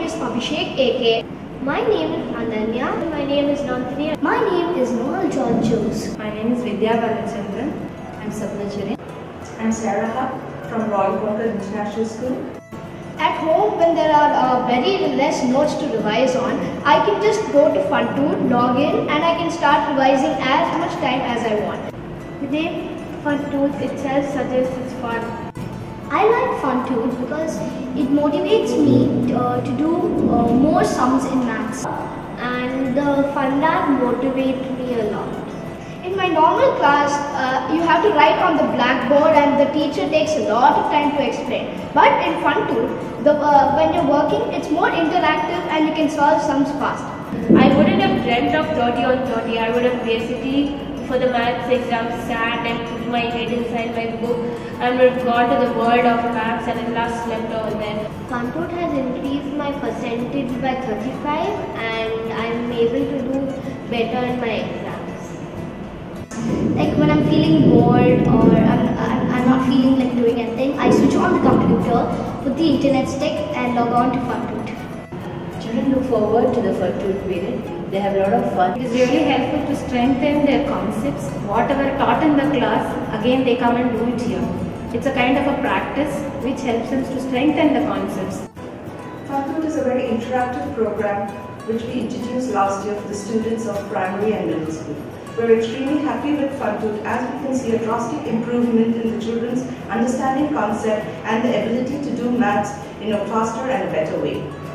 is Abhishek AK. My name is Ananya. My name is Nandini. My name is Noel John Jones. My name is Vidya Balachandran. I'm Sapna Chire. I'm Sarah from Royal Concord International School. At home, when there are very less notes to revise on, I can just go to Funtoot, log in, and I can start revising as much time as I want. The name Funtoot itself suggests it's fun. I like Funtoot because it motivates me to do more sums in maths, and the Fun Lab motivates me a lot. In my normal class, you have to write on the blackboard and the teacher takes a lot of time to explain. But in Funtoot, when you're working, it's more interactive and you can solve sums fast. I wouldn't have dreamt of 30 on 30. I would have basically, for the maths exam, sat and put my head inside my book and would have gone to the world of maths and at last slept over there. Funtoot has increased my percentage by 35 and I'm able to do better in my exams. Like when I'm feeling bored or I'm not feeling like doing anything, I switch on the computer, put the internet stick and log on to Funtoot. Children look forward to the Funtoot period. They have a lot of fun. It is really helpful to strengthen their concepts. Whatever taught in the class, again they come and do it here. It's a kind of a practice which helps them to strengthen the concepts. Funtoot is a very interactive program which we introduced last year for the students of primary and middle school. We're extremely happy with Funtoot as we can see a drastic improvement in the children's understanding concept and the ability to do maths in a faster and better way.